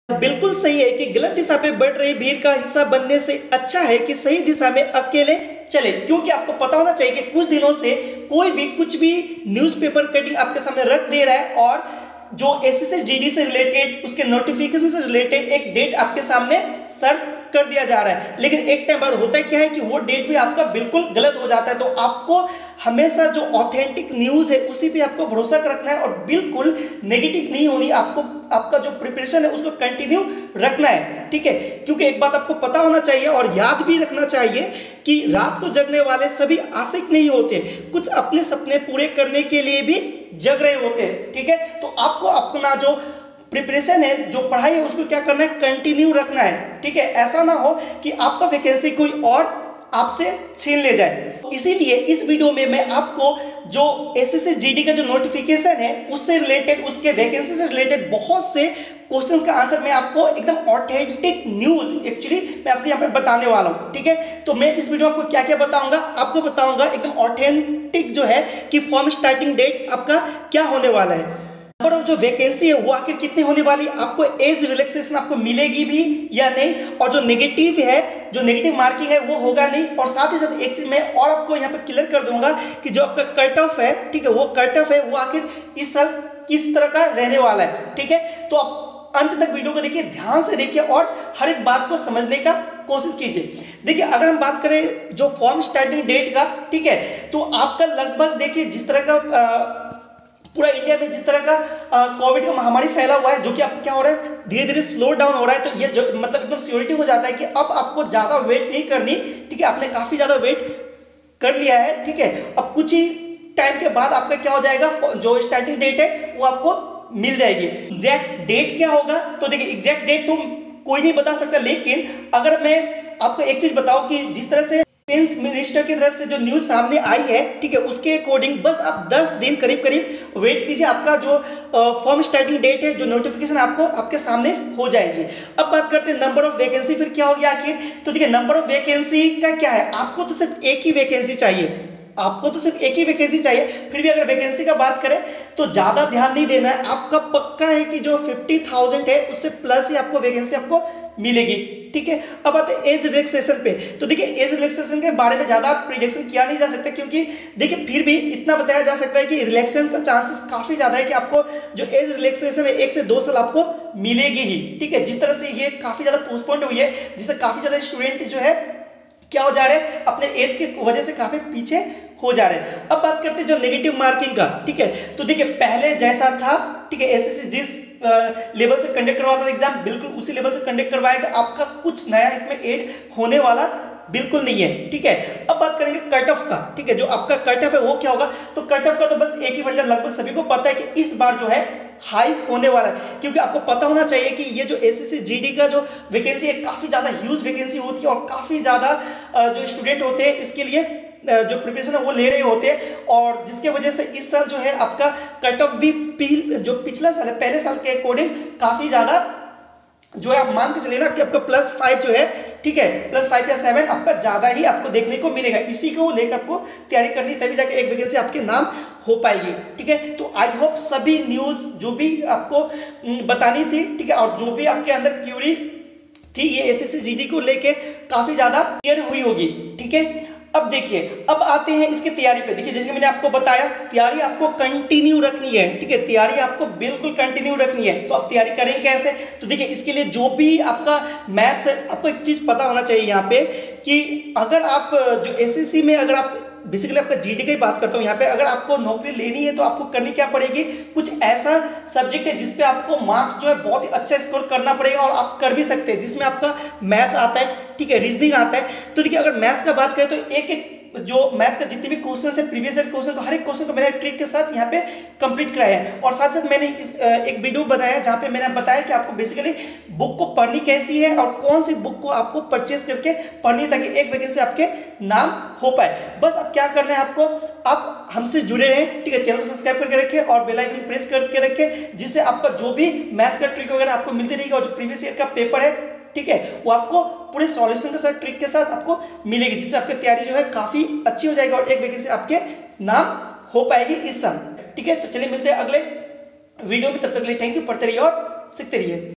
बिल्कुल सही है कि गलत दिशा पे बढ़ रही भीड़ का हिस्सा बनने से अच्छा है कि सही दिशा में अकेले चले, क्योंकि आपको पता होना चाहिए कि कुछ दिनों से कोई भी कुछ भी न्यूज़पेपर कटिंग आपके सामने रख दे रहा है और जो एसएससी जीडी से रिलेटेड उसके नोटिफिकेशन से रिलेटेड एक डेट आपके सामने सर्व कर दिया जा रहा है, लेकिन एक टाइम बाद होता क्या है कि वो डेट भी आपका बिल्कुल गलत हो जाता है। तो आपको हमेशा जो ऑथेंटिक न्यूज़ है उसी पे आपको भरोसा रखना है और बिल्कुल नेगेटिव नहीं होनी, आपको आपका जो प्रिपरेशन है उसको कंटिन्यू रखना है, ठीक है। क्योंकि एक बात आपको पता होना चाहिए और याद भी रखना चाहिए कि रात को जगने वाले सभी आशिक नहीं होते, कुछ अपने सपने पूरे करने के लिए भी जग रहे होते हैं, ठीक है। तो आपको अपना जो प्रिपरेशन है, जो पढ़ाई है, उसको क्या करना है, कंटिन्यू रखना है, ठीक है। ऐसा ना हो कि आपका वैकेंसी कोई और आपसे छीन ले जाए। इसीलिए इस वीडियो में मैं आपको जो एसएससी जीडी का जो नोटिफिकेशन है उससे रिलेटेड, उसके वैकेंसी से रिलेटेड बहुत से क्वेश्चंस का आंसर मैं आपको एकदम ऑथेंटिक न्यूज एक्चुअली मैं आपको यहाँ पे बताने वाला हूँ, ठीक है। तो मैं इस वीडियो में आपको क्या क्या बताऊंगा, आपको बताऊंगा एकदम ऑथेंटिक जो है कि फॉर्म स्टार्टिंग डेट आपका क्या होने वाला है, नंबर ऑफ जो वैकेंसी है वो आखिर कितनी होने वाली, आपको एज रिलैक्सेशन आपको मिलेगी भी या नहीं, और जो नेगेटिव है, जो नेगेटिव मार्किंग है वो होगा नहीं। और साथ ही साथ एक चीज मैं और आपको यहाँ पे क्लियर कर दूंगा कि जो आपका कट ऑफ है, ठीक है, वो कट ऑफ है वो आखिर इस साल किस तरह का रहने वाला है, ठीक है। तो आप अंत तक वीडियो को देखिए, ध्यान से देखिए और हर एक बात को समझने का कोशिश कीजिए। देखिए अगर हम बात करें जो फॉर्म स्टार्टिंग डेट का, ठीक है, तो आपका लगभग देखिए जिस तरह का पूरा इंडिया में जिस तरह का कोविड का महामारी फैला हुआ है, जो कि अब क्या हो रहा है, धीरे धीरे स्लो डाउन हो रहा है। तो ये मतलब एकदम श्योरिटी हो जाता है कि अब आपको ज्यादा वेट नहीं करनी, ठीक है। आपने काफी ज्यादा वेट कर लिया है, ठीक है। अब कुछ ही टाइम के बाद आपका क्या हो जाएगा, जो स्टार्टिंग डेट है वो आपको मिल जाएगी। एग्जैक्ट डेट क्या होगा, तो देखिए एग्जैक्ट डेट तो कोई नहीं बता सकता, लेकिन अगर मैं आपको एक चीज बताऊं कि जिस तरह से मिनिस्टर की तरफ से जो न्यूज सामने आई है, ठीक है, उसके अकॉर्डिंग बस आप 10 दिन करीब करीब वेट कीजिए, आपका जो फॉर्म स्टार्टिंग डेट है, जो नोटिफिकेशन आपको आपके सामने हो जाएगी। अब बात करते हैं नंबर ऑफ वैकेंसी, फिर क्या हो गया आखिर, तो देखिए नंबर ऑफ वैकेंसी का क्या है, आपको तो सिर्फ एक ही वैकेंसी चाहिए, आपको तो सिर्फ एक ही वैकेंसी चाहिए। फिर भी अगर वैकेंसी का बात करें तो ज्यादा ध्यान नहीं देना है, आपका पक्का है कि जो 50,000 है उससे प्लस ही आपको वैकेंसी आपको मिलेगी, ठीक है। अब आते हैं एज रिलैक्सेशन पे, तो देखिए एज रिलैक्सेशन के बारे में ज्यादा प्रिडिक्शन किया नहीं जा सकता, क्योंकि देखिए फिर भी इतना बताया जा सकता है कि रिलैक्सेशन का चांसेस काफी ज्यादा है कि आपको जो एज रिलैक्सेशन है 1 से 2 साल आपको मिलेगी ही, ठीक है। जिस तरह से ये काफी ज्यादा पोस्टपोन्ड हुई है, जिससे काफी ज्यादा स्टूडेंट जो है क्या हो जा रहे हैं, अपने एज की वजह से काफी पीछे हो जा रहे हैं। अब बात करते हैं जो नेगेटिव मार्किंग का, ठीक है, तो देखिए पहले जैसा था, ठीक है, एसएससी जिस लेवल से कंडक्ट करवाता था एग्जाम, बिल्कुल उसी लेवल से कंडक्ट करवाएगा, आपका कुछ नया इसमें ऐड होने वाला बिल्कुल नहीं है, ठीक है। अब बात करेंगे कट ऑफ का, ठीक है, जो आपका कट ऑफ है वो क्या होगा, तो कट ऑफ का तो बस एक ही फंडा लगभग सभी को पता है कि इस बार जो है हाई होने वाला है, क्योंकि आपको पता होना चाहिए कि ये जो एसएससी जीडी का जो वैकेंसी है काफी ज्यादा ह्यूज वैकेंसी होती है और काफी ज्यादा जो स्टूडेंट होते हैं इसके लिए जो प्रिपरेशन है वो ले रहे होते हैं, और जिसके वजह से इस साल जो है आपका कट ऑफ भी जो पिछला साल है पहले साल के अकॉर्डिंग काफी ज्यादा जो है, आप मान के चलिए ना कि आपका +5 जो है, ठीक है, +5 या 7 आपका ज्यादा ही आपको देखने को मिलेगा। इसी को लेकर आपको तैयारी करनी, तभी जाके एक वैकेंसी आपके नाम हो पाएगी, ठीक है। तो आई होप सभी न्यूज जो भी आपको बतानी थी, ठीक है, और जो भी आपके अंदर क्यूरी थी ये एसएससी जीडी को लेके काफी ज्यादा क्लियर हुई होगी, ठीक है। अब देखिए अब आते हैं इसकी तैयारी पे। देखिए जैसे मैंने आपको बताया तैयारी आपको कंटिन्यू रखनी है, ठीक है, तैयारी आपको बिल्कुल कंटिन्यू रखनी है। तो आप तैयारी करेंगे कैसे, तो देखिए इसके लिए जो भी आपका मैथ्स है, आपको एक चीज पता होना चाहिए यहाँ पे कि अगर आप जो एसएससी में, अगर आप बेसिकली आपका जीडी की बात करता हूँ यहाँ पे, अगर आपको नौकरी लेनी है तो आपको करनी क्या पड़ेगी, कुछ ऐसा सब्जेक्ट है जिसपे आपको मार्क्स जो है बहुत ही अच्छा स्कोर करना पड़ेगा, और आप कर भी सकते हैं, जिसमें आपका मैथ्स आता है, ठीक है, रीजनिंग आता है। तो देखिए अगर मैथ्स का बात करें तो एक एक जो मैथ का जितने भी क्वेश्चन है, प्रीवियस ईयर क्वेश्चन, तो हर एक क्वेश्चन को मैंने ट्रिक के साथ यहाँ पे कंप्लीट कराया है। और साथ साथ मैंने एक वीडियो बनाया जहाँ पे मैंने बताया कि आपको बेसिकली बुक को पढ़नी कैसी है और कौन सी बुक को आपको परचेज करके पढ़नी है, ताकि एक वैकेंसी आपके नाम हो पाए। बस अब क्या करना है आपको, आप हमसे जुड़े रहें, ठीक है, चैनल को सब्सक्राइब करके रखें और बेल आइकन प्रेस करके रखें, जिससे आपका जो भी मैथ्स का ट्रिक वगैरह आपको मिलती रहेगी, और जो प्रीवियस ईयर का पेपर है, ठीक है, वो आपको पूरे सॉल्यूशन के साथ, ट्रिक के साथ आपको मिलेगी, जिससे आपकी तैयारी जो है काफी अच्छी हो जाएगी और एक वैकेंसी आपके नाम हो पाएगी इस साल, ठीक है। तो चलिए मिलते हैं अगले वीडियो में, तब तक के लिए थैंक यू, पढ़ते रहिए और सीखते रहिए।